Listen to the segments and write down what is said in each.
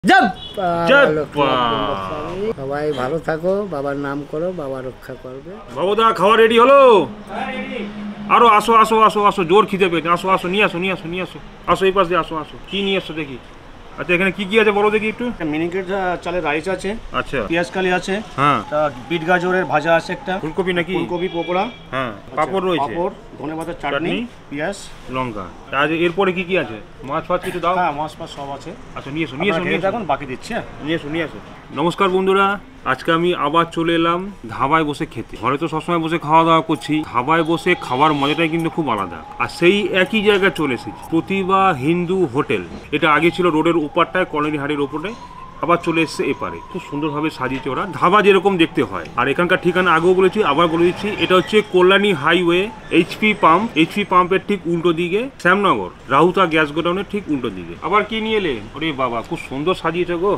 সবাই ভালো থাকো, বাবার নাম করো, বাবা রক্ষা করবে। বাবুদা খাওয়া রেডি হলো? আরো আসো আসো আসো আসো, জোর খিদে পেয়েছে, আসো আসো, নিয়ে আসো নিয়ে আসো নিয়ে আসো, আসো এই পাশ দিয়ে আসো আসো। কি নিয়ে আসছো দেখি? আচ্ছা এখানে কি কি আছে বলো দেখি একটু। মিনিকেট চালের রাইস আছে, আচ্ছা পেঁয়াজ কালি আছে, হ্যাঁ, বিট গাজরের ভাজা আছে, একটা ফুলকপি নাকি? ফুলকপি পকোড়া, হ্যাঁ, পাপড় রয়েছে, পাপড়, ধনেপাতার চাটনি, পেঁয়াজ, লঙ্কা। আজ এরপরে কি কি আছে? মাছ ফাছ কিছু দাও? হ্যাঁ মাছ ফাছ সব আছে। আচ্ছা নিয়ে এসো নিয়ে এসো নিয়ে এখন বাকি দিচ্ছি। নিয়ে এসো নিয়ে এসো। নমস্কার বন্ধুরা, আজকে আমি আবার চলে এলাম ধাবায় বসে খেতে। ঘরে তো সবসময় বসে খাওয়া দাওয়া করছি, ধাবায় বসে খাবার মজাটাই কিন্তু খুব আলাদা। আর সেই একই জায়গায় চলে এসেছি, প্রতিভা হিন্দু হোটেল। এটা আগে ছিল রোডের ওপারটায়, কলোনি হাটের ওপরে, আবার চলে এসছে এপারে। খুব সুন্দরভাবে সাজিয়েছে ওরা, ধাবা যেরকম দেখতে হয়। আর এখানকার ঠিকানা আগেও বলেছি, আবার বলে দিচ্ছি, এটা হচ্ছে কল্যাণী হাইওয়ে, এইচপি পাম্পের ঠিক উল্টো দিকে, শ্যামনগর রাহুতা গ্যাস গোডাউনের ঠিক উল্টো দিকে। আবার কি নিয়ে এলে? ওরে বাবা, খুব সুন্দর সাজিয়েছে গো।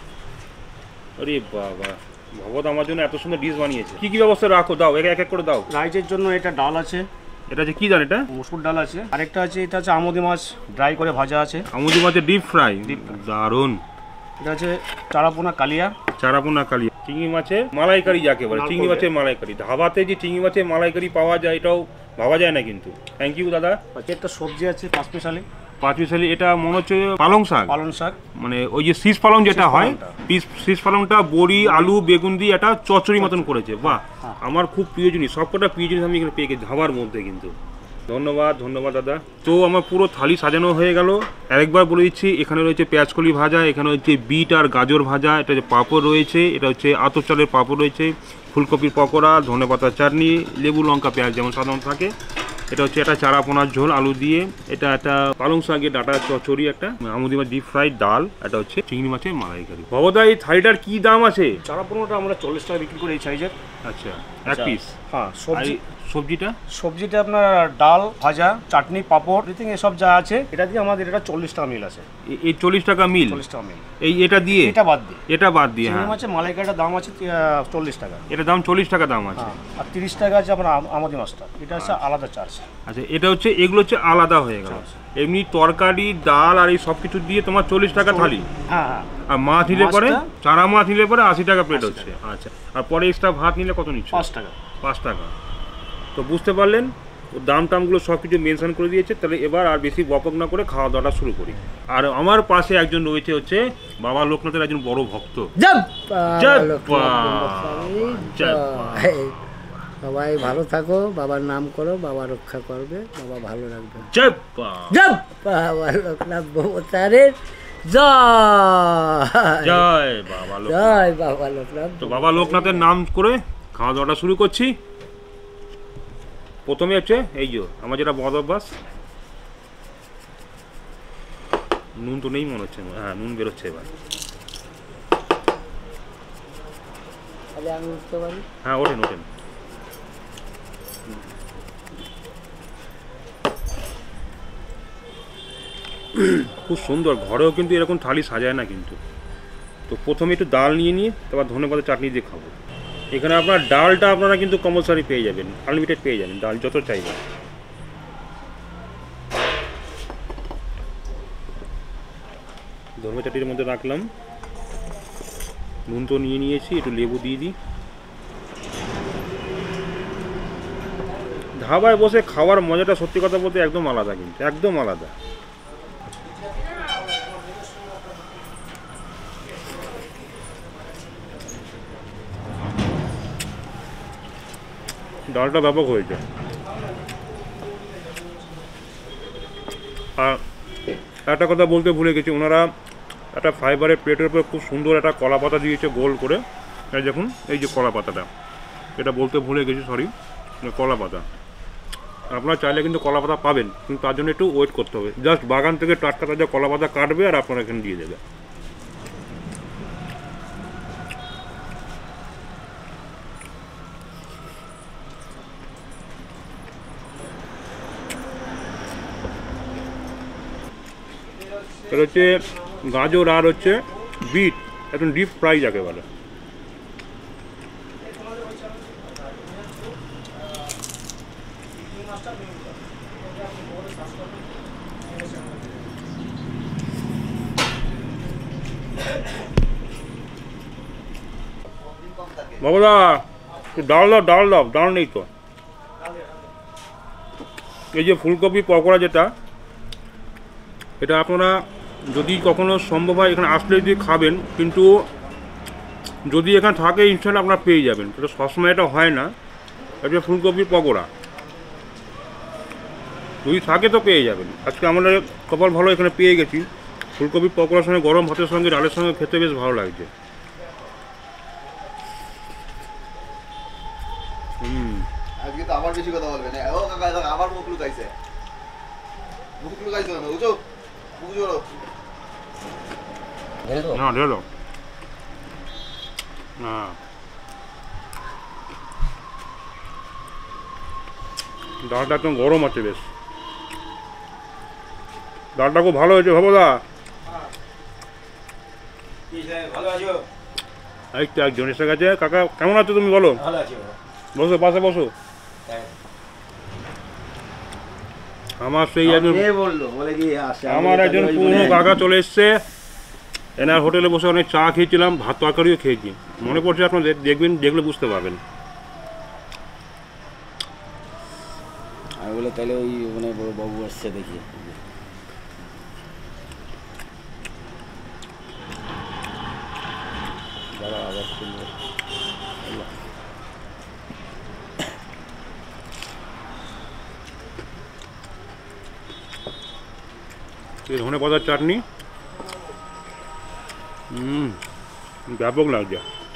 আরে বাবা, ভগবত আমার জন্য এত সুন্দর ডিশ বানিয়েছে। কি কি ব্যবস্থা রাখো, দাও এক এক করে দাও। রাইসের জন্য এটা ডাল আছে, এটা হচ্ছে কি জান? এটা মসুর ডাল আছে। আরেকটা আছে, এটা হচ্ছে আমুদি মাছ ড্রাই করে ভাজা আছে। আমুদি মাছের ডিপ ফ্রাই, দারুন। এটা আছে চারাপোনা কালিয়া, চিংড়ি মাছের মালাইকারি যাকে বলে, চিংড়ি মাছের মালাইকারি। ধাবাতে যে চিংড়ি মাছের মালাইকারি পাওয়া যায়, এটাও ভাবা যায় না কিন্তু। থ্যাংক ইউ দাদা। একটা সবজি আছে পাঁচ মিশালি, এটা মনে হচ্ছে পালং শাক, মানে ওই যে শীষ পালং যেটা হয়, শীষ পালংটা বড়ি আলু বেগুন দিয়ে একটা চচ্চড়ি মতন করেছে। বাহ, আমার খুব প্রিয় জিনিস, সবকটা প্রিয় জিনিস আমি এখানে পেয়ে গেছি ধাবার মধ্যে কিন্তু। ধন্যবাদ ধন্যবাদ দাদা। তো আমার পুরো থালি সাজানো হয়ে গেল। আরেকবার বলে দিচ্ছি, এখানে রয়েছে পেঁয়াজকলি ভাজা, এখানে হচ্ছে বিট আর গাজর ভাজা, এটা হচ্ছে পাঁপড় রয়েছে, এটা হচ্ছে আতপ চালের পাঁপড় রয়েছে, ফুলকপির পকোড়া, ধনেপাতার চাটনি, লেবু লঙ্কা পেঁয়াজ যেমন সাধারণত থাকে। এটা হচ্ছে একটা চারাপোনার ঝোল আলু দিয়ে, এটা একটা পালং শাকের ডাটা চচ্চড়ি, একটা আমুদি মাছ ডিপ ফ্রাইড ডাল, এটা হচ্ছে চিংড়ি মাছের মালাইকারি। বাবুদা এই থালিটার কি দাম আছে? চারাপোনাটা আমরা 40 টাকা বিক্রি করি এই সাইজের। আচ্ছা, এক পিস। হ্যাঁ, সবজিটা আপনার ডাল ভাজা চাটনি পাঁপড় এভরিথিং এসব যা আছে, এটা দিয়ে আমাদের এটা 40 টাকা মিল আছে। এই 40 টাকা মিল? 40 টাকা মিল। এই এটা দিয়ে? এটা বাদ দিয়ে চিংড়ি মাছের মালাইকারিটার দাম আছে 40 টাকা। এটা দাম 40 টাকা দাম আছে। আর 30 টাকা আছে আপনার আমুদি মাছটা, এটা হচ্ছে আলাদা চার্জ। আচ্ছা, এটা হচ্ছে, এগুলো হচ্ছে আলাদা হয়ে গেল। এমনি তরকারি ডাল আর এই সব কিছু দিয়ে তোমার 40 টাকা থালি। হ্যাঁ হ্যাঁ। আর মাছ নিলে পরে, চারা মাছ নিলে পরে 80 টাকা প্লেট হচ্ছে। আচ্ছা, আর পরে এক্সট্রা ভাত নিলে কত নিচ্ছে? 5 টাকা। তো বুঝতে পারলেন, দামগুলো সব কিছু মেনশন করে দিয়েছে। তাহলে এবার আর বেশি বপক না করে খাওয়া দাওয়াটা শুরু kori। আর আমার পাশে একজন রয়েছে, হচ্ছে বাবা লোকনাথের একজন বড় ভক্ত। সবাই ভালো থাকো, বাবার নাম করো, বাবা রক্ষা করবে, বাবা ভালো রাখবে। বাবা লোকনাথ ভবতারের জয় বাবা লোকনাথ। তো বাবা লোকনাথের নাম করে খাওয়া দাওয়াটা শুরু করছি। প্রথমে হচ্ছে এই যে আমার যেটা বদ অভ্যাস, নুন তো নেই মনে হচ্ছে। হ্যাঁ, নুন বেরোচ্ছে এবার। হ্যাঁ, ওঠেন। খুব সুন্দর, ঘরেও কিন্তু এরকম থালি সাজায় না কিন্তু। তো প্রথমে একটু ডাল নিয়ে তারপর ধনেপাতা চাটনি দিয়ে খাবো। এখানে আপনার ডালটা আপনারা কিন্তু কম্পালসারি পেয়ে যাবেন, আনলিমিটেড পেয়ে যাবেন, ডাল যত চাইবেন। ধনেপাতা চাটনির মধ্যে রাখলাম, নুন তো নিয়েছি, একটু লেবু দিয়ে দিই। ধাবায় বসে খাওয়ার মজাটা সত্যি কথা বলতে একদম আলাদা, কিন্তু একদম আলাদা। ডালটা ব্যাপক হয়েছে। আর একটা কথা বলতে ভুলে গেছি, ওনারা একটা ফাইবারের প্লেটের উপরে খুব সুন্দর একটা কলা পাতা দিয়েছে গোল করে। দেখুন, এই যে কলা পাতাটা, এটা বলতে ভুলে গেছি, সরি, কলা পাতা। আপনারা চাইলে কিন্তু কলা পাতা পাবেন, কিন্তু তার জন্য একটু ওয়েট করতে হবে। জাস্ট বাগান থেকে টাটকা তাজা কলা পাতা কাটবে আর আপনারা এখানে দিয়ে দেবে। এটা হচ্ছে গাজর আর হচ্ছে বিট, একদম ডিপ ফ্রাই যাকে বলে। বাবুদা একটু ডাল দাও, ডাল দাও, ডাল নেই তো। এই যে ফুলকপি পকোড়া যেটা, এটা আপনারা যদি কখনো সম্ভব হয় এখানে আসলে যদি খাবেন, কিন্তু যদি এখানে থাকে ইনস্ট্যান্ট আপনারা পেয়ে যাবেন, এটা সবসময় এটা হয় না। এটা ফুলকপির পকোড়া যদি থাকে তো পেয়ে যাবেন। আজকে আমরা কপাল ভালো এখানে পেয়ে গেছি। ফুলকপির পকোড়ার সঙ্গে গরম ভাতের সঙ্গে ডালের সঙ্গে খেতে বেশ ভালো লাগছে। আজকে তো আবার বেশি কথা বলবে না। ও কাকা দাদা আবার মুখ লুকাইছে। মুখ লুকাইছে না, বুঝো? মুখ জোড়ো। না ঢেলো না, ডালটা একদম গরম আছে বেশ। ডালটা খুব ভালো হয়েছে বাবুদা। এই তো একজন এসে গেছে। কাকা কেমন আছো তুমি বলো? বসো, পাশে বসো। আমার সেই একজন আমার একজন পুরনো কাকা চলে এসছে। এনার হোটেলে বসে অনেক চা খেয়েছিলাম, ভাত তরকারিও খেয়েছি। মনে পড়ছে আপনাদের, দেখবেন, দেখলে বুঝতে পারবেন। আমি বলে তাহলে ওই মানে বড় বাবু আসছে দেখি। যারা আবার শুনবো ধনে পাতার চাটনি, ব্যাপক লাগছে।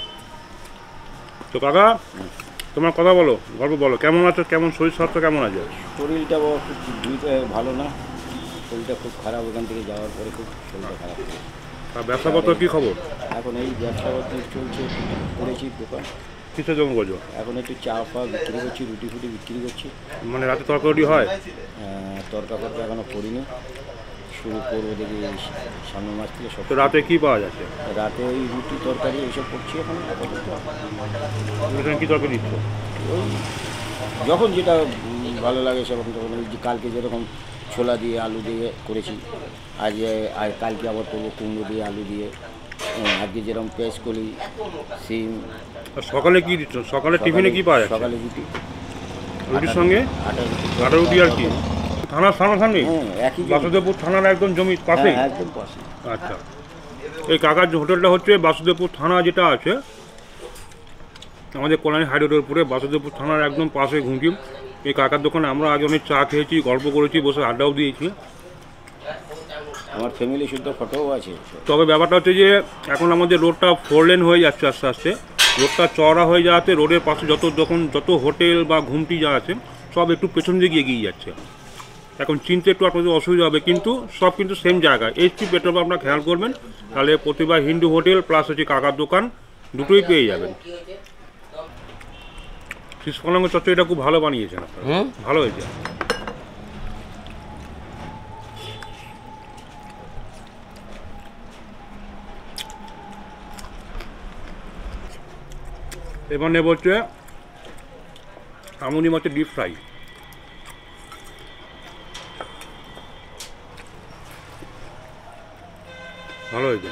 তো কাকা তোমার কথা বলো, গল্প বলো, কেমন আছো, কেমন শরীর স্বাস্থ্য কেমন আছে? শরীরটা খুব ভালো না, শরীরটা খুব খারাপ। ওখান থেকে যাওয়ার পরে খুব শরীরটা খারাপ। আর ব্যবসাপত্র কী খবর? এখন এই ব্যবসাপত্র চলছে, করেছি দোকান। কিসের জন্য করছো? এখন একটু চা ফা বিক্রি করছি, রুটি ফুটি বিক্রি করছি। মানে রাতে তরকারি হয়? তরকা ফরকা এখনও করিনি, শুরু করবো দেখি সামনের মাস থেকে সব। তো রাতে কী পাওয়া যাচ্ছে? রাতে ওই রুটি তরকারি এইসব করছি এখন আপাতত। এখানে কী তরকারি দিচ্ছ? ওই যখন যেটা ভালো লাগে সেরকম, তখন ওই যে কালকে যেরকম ছোলা দিয়ে আলু দিয়ে করেছি, আর কালকে আবার করবো কুমড়ো দিয়ে আলু দিয়ে। আজকে যেরকম পেঁয়াজ কলি, সিম। সকালে কী দিচ্ছ? সকালে টিফিনে কী পাওয়া যায়? সকালে রুটি, রুটির সঙ্গে আটা রুটি আর কি? থানার সামনাসামনি? একই বাসুদেবপুর থানার একদম জমি পাশে? একদম পাশে। আচ্ছা, এই কাকার হোটেলটা হচ্ছে বাসুদেবপুর থানা যেটা আছে আমাদের কল্যাণী হাইরোডের উপরে, বাসুদেবপুর থানার একদম পাশে ঘুমটিম। এই কাকার দোকানে আমরা আগে অনেক চা খেয়েছি, গল্প করেছি, বসে আড্ডাও দিয়েছি। আমার ফ্যামিলি শুদ্ধ ফটোও আছে। তবে ব্যাপারটা হচ্ছে যে এখন আমাদের রোডটা 4 লেন হয়ে যাচ্ছে আস্তে আস্তে। রোডটা চওড়া হয়ে যাওয়াতে রোডের পাশে যত হোটেল বা ঘুমটি যা আছে সব একটু পেছন দিকে এগিয়ে যাচ্ছে। এখন চিনতে একটু আপনাদের অসুবিধা হবে, কিন্তু সব কিন্তু সেম জায়গায়। এইচপি পেট্রোল পাম্প আপনারা খেয়াল করবেন, তাহলে প্রতিবার হিন্দু হোটেল প্লাস হচ্ছে কাকার দোকান দুটোই পেয়ে যাবেন। শিশকলঙ্গ চচ্চড়িটা খুব ভালো বানিয়েছেন আপনারা, ভালো হয়েছে। এবার নেব হচ্ছে আমুদি মাছের ডিপ ফ্রাই। ভালো হয়েছে।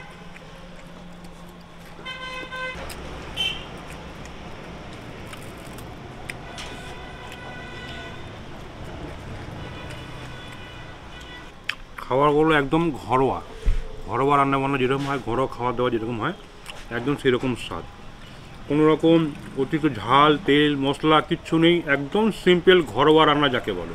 খাবারগুলো একদম ঘরোয়া রান্নাবান্না যেরকম হয়, ঘরোয়া খাওয়া দাওয়া যেরকম হয়, একদম সেরকম স্বাদ। কোনো রকম অতিরিক্ত ঝাল তেল মশলা কিচ্ছু নেই, একদম সিম্পল ঘরোয়া রান্না যাকে বলে।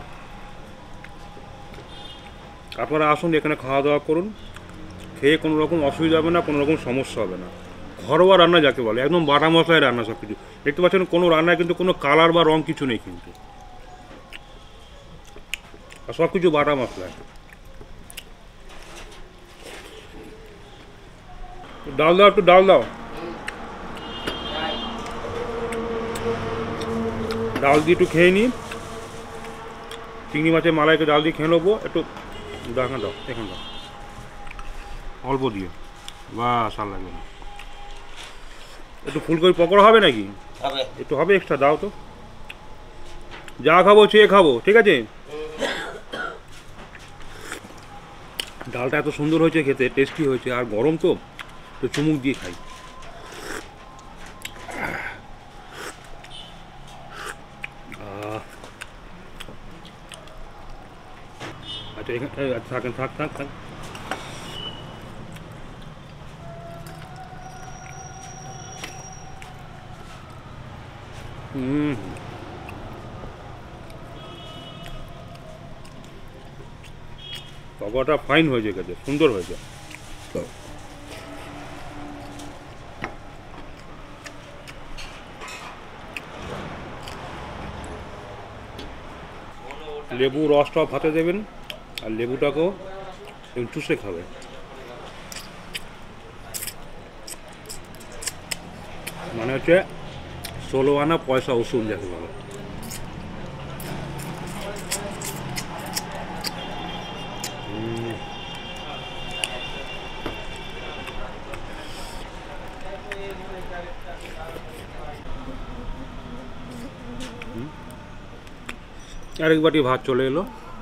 আপনারা আসুন, এখানে খাওয়া দাওয়া করুন, খেয়ে কোনো রকম অসুবিধা হবে না, কোনো রকম সমস্যা হবে না। ঘরোয়া রান্না যাকে বলে, একদম বাটা মশলায় রান্না সব কিছু। দেখতে পাচ্ছেন কোনো রান্নায় কিন্তু কোনো কালার বা রং কিছু নেই, কিন্তু সব কিছু বাটা মশলায়। ডাল দাও, একটু ডাল দাও। ডাল দিয়ে একটু খেয়ে নিই, চিংড়ি মাছের মালাইকে ডাল দিয়ে খেয়ে নেবো। একটু দেখা দাও, এখানে দাও, অল্প দিয়ে, বাস আর লাগবে না। একটু ফুলকপি পকোড়া হবে নাকি? একটু হবে, এক্সট্রা দাও তো। যা খাবো চেয়ে খাবো, ঠিক আছে? ডালটা এত সুন্দর হয়েছে খেতে, টেস্টি হয়েছে, আর গরম তো চুমুক দিয়ে খাই। আচ্ছা এখানে থাকেন, থাক থাক থাক। পকোড়াটা ফাইন হয়েছে, খেতে সুন্দর হয়েছে। লেবু রসটাও ভাতে দেবেন, আর লেবুটাকেও চুষে খাবে। মানে হচ্ছে 16 আনা পয়সা উসুল যাকে বলে। আরেক বাটি ভাত চলে এলো।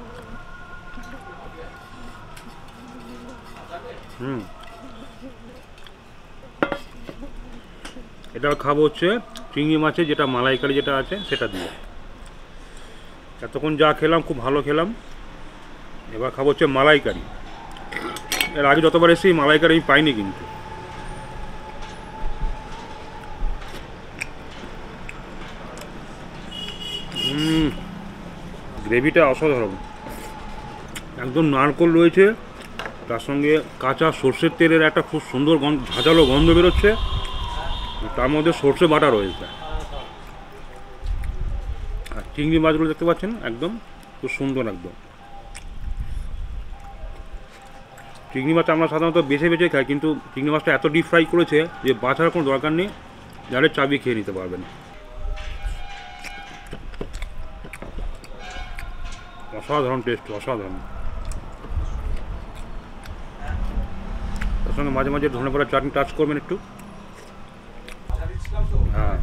এটা খাবো হচ্ছে চিংড়ি মাছের যেটা মালাইকারি যেটা আছে সেটা দিয়ে। এতক্ষণ যা খেলাম খুব ভালো খেলাম, এবার খাবো হচ্ছে মালাইকারি। এর আগে যতবার এসেছি মালাইকারি আমি পাইনি, কিন্তু গ্রেভিটা অসাধারণ, একদম নারকোল রয়েছে, তার সঙ্গে কাঁচা সর্ষের তেলের একটা খুব সুন্দর ঝাঁঝালো গন্ধ বেরোচ্ছে, তার মধ্যে সর্ষে বাটা রয়েছে। আর চিংড়ি মাছগুলো দেখতে পাচ্ছেন একদম খুব সুন্দর। একদম চিংড়ি মাছ আমরা সাধারণত বেছে বেছে খাই, কিন্তু চিংড়ি মাছটা এত ডিপ ফ্রাই করেছে যে বাছার কোনো দরকার নেই, যারে চাবি খেয়ে নিতে পারবেন। অসাধারণ টেস্ট, অসাধারণ। তার সঙ্গে মাঝে মাঝে ধনেপাতার চাটনি টাচ করবেন একটু। হ্যাঁ,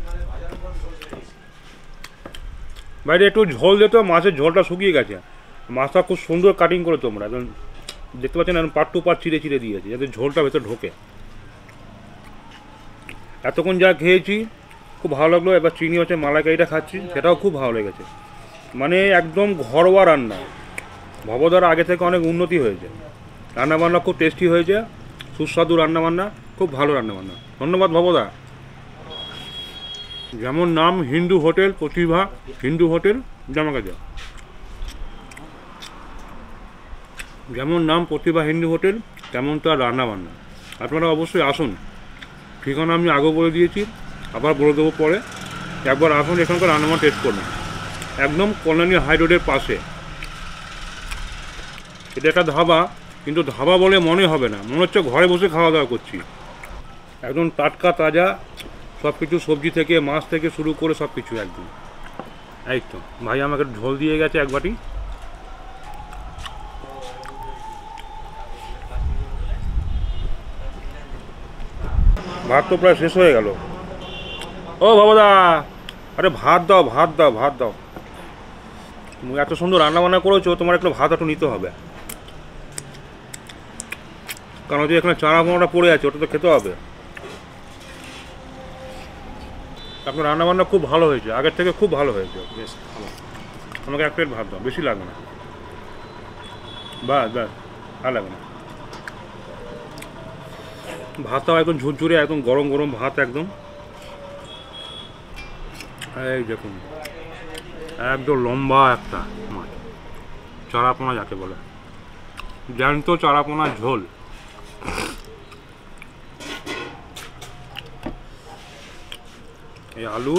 বাইরে একটু ঝোল দিত, মাছের ঝোলটা শুকিয়ে গেছে। মাছটা খুব সুন্দর কাটিং করে তোমরা একদম দেখতে পাচ্ছেন, এখন পার্ট টু পার্ট চিড়ে চিড়ে দিয়েছে যাতে ঝোলটা ভেতরে ঢোকে। এতক্ষণ যা খেয়েছি খুব ভালো লাগলো। এবার চিংড়ি মাছের মালাইকারিটা খাচ্ছি, সেটাও খুব ভালো লেগেছে। মানে একদম ঘরোয়া রান্না। ভবদার আগে থেকে অনেক উন্নতি হয়েছে, রান্নাবান্না খুব টেস্টি হয়েছে, সুস্বাদু রান্নাবান্না, খুব ভালো রান্নাবান্না। ধন্যবাদ ভবদা। যেমন নাম হিন্দু হোটেল প্রতিভা, হিন্দু হোটেল জামাকাজা, যেমন নাম প্রতিভা হিন্দু হোটেল তেমন তার রান্নাবান্না। আপনারা অবশ্যই আসুন, ঠিকানা আমি আগেও বলে দিয়েছি, আবার বলে দেবো পরে। একবার আসুন, এখানকার রান্নাবান্না টেস্ট করুন। একদম কল্যাণী হাই রোডের পাশে। এটা একটা ধাবা, কিন্তু ধাবা বলে মনে হবে না, মনে হচ্ছে ঘরে বসে খাওয়া দাওয়া করছি। একদম টাটকা তাজা সব কিছু, সবজি থেকে মাছ থেকে শুরু করে সব কিছু একদম। এই তো ভাই আমাকে ঝোল দিয়ে গেছে এক বাটি। ভাত তো প্রায় শেষ হয়ে গেল। ও বাবাদা, আরে ভাত দাও, ভাত দাও, ভাত দাও। তুমি এত সুন্দর রান্নাবান্না করেছো, তোমার একটু ভাত একটু নিতে হবে, কারণ যে এখানে চারা পোনাটা পড়ে আছে, ওটা তো খেতে হবে। আপনার রান্নাবান্না খুব ভালো হয়েছে, আগের থেকে খুব ভালো হয়েছে, বেশ ভালো। আমাকে এক প্লেট ভাত দাও, বেশি লাগবে না, বাস বাস, আর লাগবে না। ভাতটাও একদম ঝুরঝুরে, একদম গরম গরম ভাত একদম। এই দেখুন, একদম লম্বা একটা মাছ, চারাপোনা যাকে বলে, জ্যান্ত চারাপোনার ঝোল। এই আলু,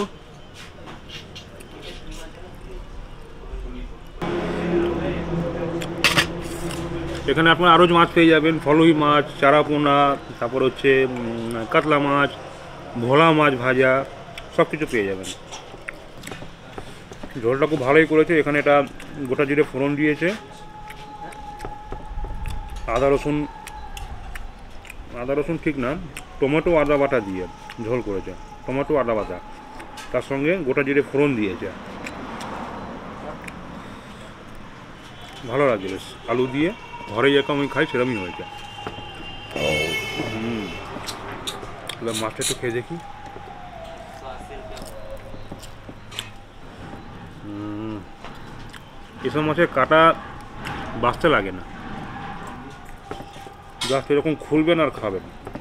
এখানে আপনার আরও মাছ পেয়ে যাবেন, ফলুই মাছ, চারাপোনা, তারপর হচ্ছে কাতলা মাছ, ভোলা মাছ ভাজা, সব কিছু পেয়ে যাবেন। ঝোলটা খুব ভালোই করেছে। এখানে এটা গোটা জিরে ফোড়ন দিয়েছে, আদা রসুন ঠিক না, টমেটো আদা বাটা দিয়ে ঝোল করেছে, টমেটো আদা বাটা, তার সঙ্গে গোটা জিরে ফোড়ন দিয়েছে, ভালো লাগছে বেশ। আলু দিয়ে ঘরে যেরকম আমি খাই সেরকমই হয়েছে। এবার মাছটা একটু খেয়ে দেখি। এসব মাছের কাটা বাঁচতে লাগে না, জাস্ট এরকম খুলবেন আর খাবেন।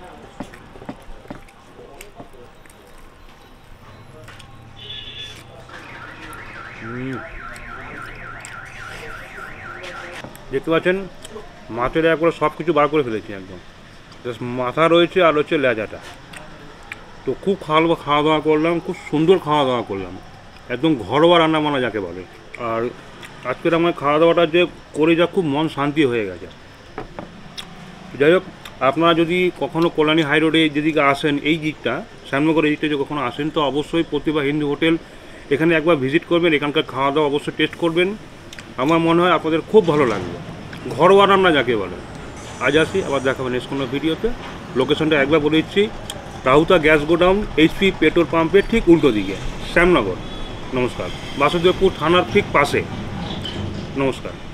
দেখতে পাচ্ছেন মাছের একবারে সব কিছু বার করে ফেলেছি একদম, জাস্ট মাথা রয়েছে আর হচ্ছে লেজাটা। তো খুব খাওয়া দাওয়া করলাম, খুব সুন্দর খাওয়া দাওয়া করলাম, একদম ঘরোয়া রান্না বান্না যাকে বলে। আর আজকের আমার খাওয়া দাওয়াটা যে করে যা খুব মন শান্তি হয়ে গেছে। যাই হোক, আপনারা যদি কখনও কল্যাণী হাই রোডে যেদিকে আসেন, এই দিকটা শ্যামনগর এই দিকটা যদি কখনো আসেন, তো অবশ্যই প্রতিভা হিন্দু হোটেল এখানে একবার ভিজিট করবেন, এখানকার খাওয়া দাওয়া অবশ্যই টেস্ট করবেন। আমার মনে হয় আপনাদের খুব ভালো লাগবে, ঘরোয়া রান্না যাকে বলে। আজ আসি, আবার দেখাবেন নেক্সট কোনো ভিডিওতে। লোকেশনটা একবার বলে দিচ্ছি, রাহুতা গ্যাস গোডাউন এইচপি পেট্রোল পাম্পের ঠিক উল্টো দিকে, শ্যামনগর। নমস্কার। বাসুদেবপুর থানার ঠিক পাশে। নমস্কার।